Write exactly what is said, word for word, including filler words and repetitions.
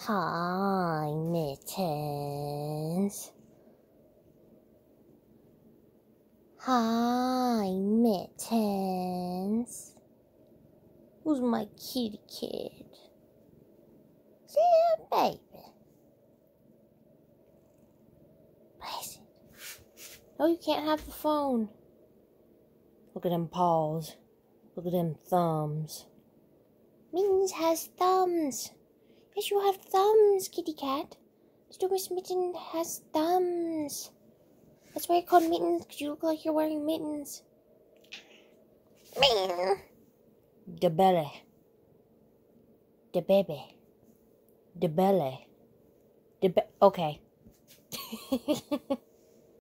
Hi, Mittens. Hi, Mittens. Who's my kitty kid? Yeah, baby. Bless it. No, you can't have the phone. Look at them paws. Look at them thumbs. Mittens has thumbs. Yes, you have thumbs, kitty cat. Mister Miss Mitten has thumbs. That's why I called Mittens, because you look like you're wearing mittens. Meow. The belly. The baby. The belly. The be- okay.